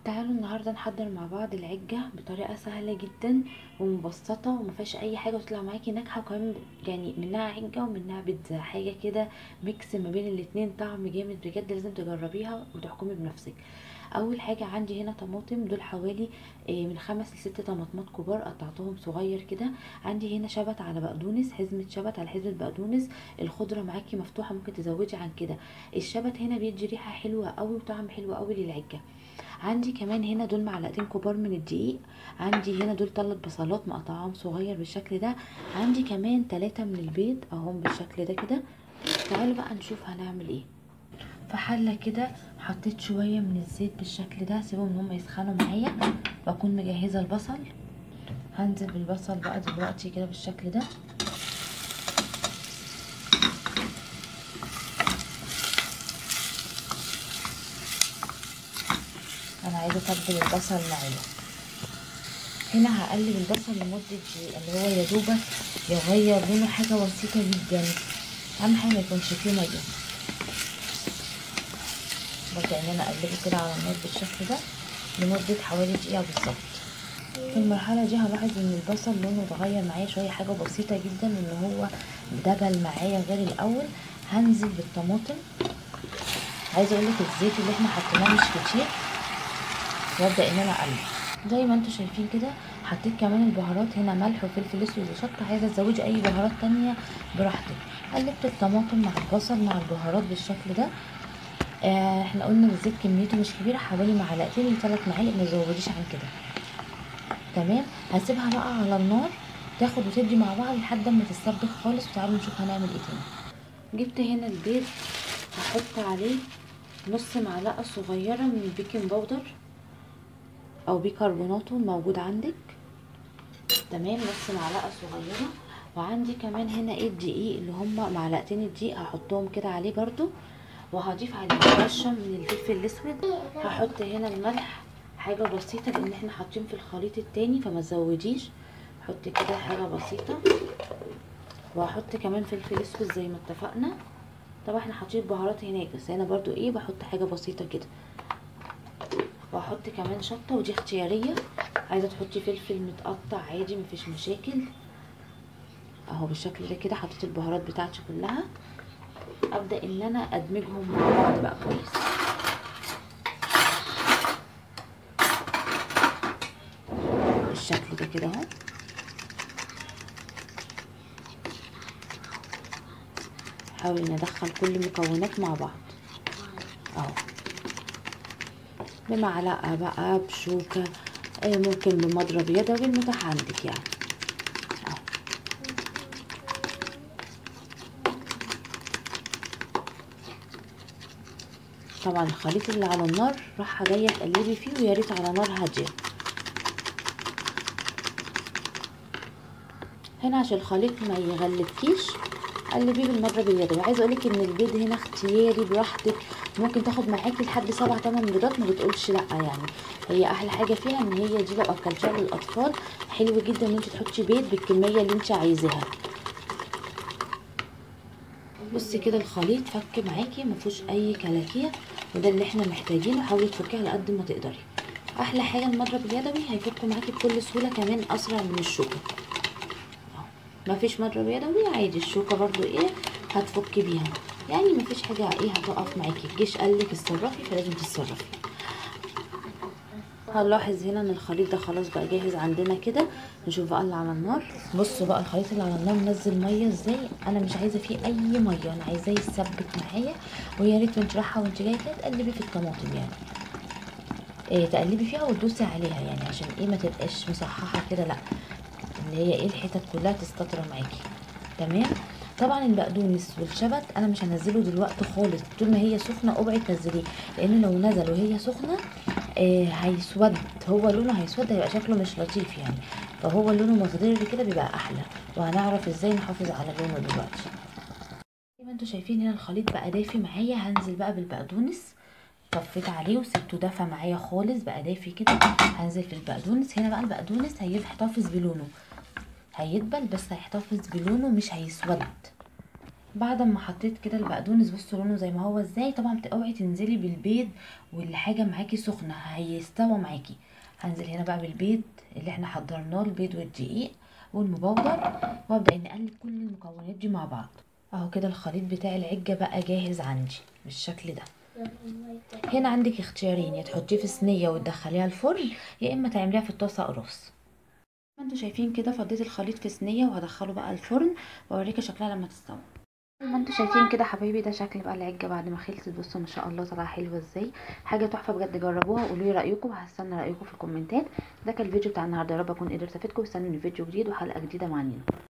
تعالوا النهارده نحضر مع بعض العجة بطريقة سهلة جدا ومبسطة ومفيهاش اي حاجة وتطلع معاكي ناجحة، وكمان يعني منها عجة ومنها بيتزا، حاجة كده ميكس ما بين الاتنين، طعم جامد بجد. لازم تجربيها وتحكمي بنفسك. اول حاجة عندي هنا طماطم، دول حوالي من 5 ل6 طماطمات كبار قطعتهم صغير كده. عندي هنا شبت على بقدونس، حزمة شبت على حزمة بقدونس. الخضرة معاكي مفتوحة، ممكن تزودي عن كده. الشبت هنا بيدي ريحة حلوة قوي وطعم حلو قوي للعجة. عندي كمان هنا دول معلقتين كبار من الدقيق. عندي هنا دول 3 بصلات مقطعاهم صغير بالشكل ده. عندي كمان 3 من البيض اهم بالشكل ده كده. تعالوا بقى نشوف هنعمل ايه. في حله كده حطيت شويه من الزيت بالشكل ده، سيبهم ان هم يسخنوا معايا واكون مجهزه البصل. هنزل بالبصل بقى دلوقتي كده بالشكل ده. انا عايزه اتبل البصل معايا. هنا هقلب البصل لمده دقيقه، اللي هو يا دوبك يغير لونه حاجه بسيطه جدا. اهم حاجه ما يكونش فيه ميه. ببدا ان انا اقلبه كده على النار بالشكل ده لمده حوالي دقيقه بالظبط. في المرحله دي هلاحظ ان البصل لونه اتغير معايا شويه، حاجه بسيطه جدا، ان هو دبل معايا غير الاول. هنزل بالطماطم. عايزه اقول لك الزيت اللي احنا حطيناه مش كتير، وابدا ان انا اقلب زي ما انتم شايفين كده. حطيت كمان البهارات، هنا ملح وفلفل اسود وشطه. عايزه تزودي اي بهارات تانية براحتك. قلبت الطماطم مع البصل مع البهارات بالشكل ده. احنا قلنا الزيت كميته مش كبيره، حوالي معلقتين ل3 معالق، ما تزوديش عن كده. تمام. هسيبها بقى على النار تاخد وتدي مع بعض لحد ما تتسبك خالص، وتعالوا نشوف هنعمل ايه تاني. جبت هنا البيض، هحط عليه نص معلقه صغيره من البيكنج باودر او بيكربوناته الموجود عندك. تمام، نص معلقه صغيره. وعندي كمان هنا ايه الدقيق، اللي هما معلقتين الدقيق هحطهم كده عليه برضو. وهضيف عليه رشه من الفلفل الاسود. هحط هنا الملح حاجه بسيطه، لان احنا حاطين في الخليط التاني فما تزوديش. حط كده حاجه بسيطه. وهحط كمان فلفل اسود زي ما اتفقنا. طبعا احنا حاطين بهارات هناك، بس انا برضو ايه بحط حاجه بسيطه كده. وهحط كمان شطه، ودي اختياريه. عايزه تحطي فلفل متقطع عادي مفيش مشاكل. اهو بالشكل ده كده حطيت البهارات بتاعتي كلها. ابدا ان انا ادمجهم مع بعض بقى كويس بالشكل ده كده اهو. حاول ان ادخل كل المكونات مع بعض اهو، بمعلقه بقى بشوكه، ممكن بمضرب يدوي المتاح عندك يعني اهو. طبعا الخليط اللي على النار رايحه جايه تقلبي فيه، ويا ريت على نار هاديه. هنا عشان الخليط ما يغلبكيش قلبيه بالمضرب اليدوي. عايزه اقولك ان البيض هنا اختياري براحتك، ممكن تاخد معاكي لحد 7 8 بيضات، ما بتقولش لا يعني. هي احلى حاجه فيها ان هي دي لو اكلتيها للاطفال حلو جدا ان انت تحطي بيض بالكميه اللي انت عايزاها. بصي كده الخليط فك معاكي ما فيهوش اي كلاكيع، وده اللي احنا محتاجينه. حاولي تفكيه على قد ما تقدري. احلى حاجه المضرب اليدوي هيفك معاكي بكل سهوله، كمان اسرع من الشوكه. ما فيش مضرب يدوي عادي، الشوكه برضو ايه هتفكي بيها يعني، ما فيش حاجه ايه هتقف معاكي. الجيش قالك اتصرفي فلازم تتصرفي. هنلاحظ هنا ان الخليط ده خلاص بقى جاهز عندنا كده. نشوف بقى اللي على النار. بصوا بقى الخليط اللي على النار نزل ميه ازاي. انا مش عايزه فيه اي ميه، انا عايزاه يتسبك معايا. ويا ريت وانت رايحه وانت جايه كده تقلبي في الطماطم يعني، تقلبي فيها وتدوسي عليها يعني، عشان ايه ما تبقاش مصححه كده، لا اللي هي ايه الحتت كلها تستطرى معاكي. تمام. طبعا البقدونس والشبت انا مش هنزله دلوقتي خالص، طول ما هي سخنه اوعي تنزليه، لان لو نزل وهي سخنه هيسود، هو لونه هيسود، هيبقى شكله مش لطيف يعني. فهو لونه مخضر كده بيبقى احلى. وهنعرف ازاي نحافظ على لونه دلوقتي. زي ما انتوا شايفين هنا الخليط بقى دافي معايا. هنزل بقى بالبقدونس، طفيت عليه وسبته دافى معايا خالص بقى دافي كده. هنزل في البقدونس. هنا بقى البقدونس هيحتفظ بلونه، هيدبل بس هيحتفظ بلونه مش هيسود. بعد ما حطيت كده البقدونس، بصوا لونه زي ما هو ازاي. طبعا اوعي تنزلي بالبيض والحاجه معاكي سخنه هيستوى معاكي. هنزل هنا بقى بالبيض اللي احنا حضرناه، البيض والدقيق والمبودر، وابدا اني اقلب كل المكونات دي مع بعض. اهو كده الخليط بتاع العجه بقى جاهز عندي بالشكل ده. هنا عندك اختيارين، يا تحطيه في صينيه وتدخليها الفرن، يا اما تعمليها في الطاسه قرص. ما انتوا شايفين كده فضيت الخليط في صينيه وهدخله بقى الفرن واوريكي شكلها لما تستوي. زي ما انتوا شايفين كده حبايبي، ده شكل بقى العجه بعد ما خلصت. بصوا ما شاء الله طلع حلوه ازاي، حاجه تحفه بجد. جربوها وقولوا لي رايكم، وهستنى رايكم في الكومنتات. ده كان الفيديو بتاع النهارده، يا رب اكون قدرت افيدكم. استنوني فيديو جديد وحلقه جديده مع نينا.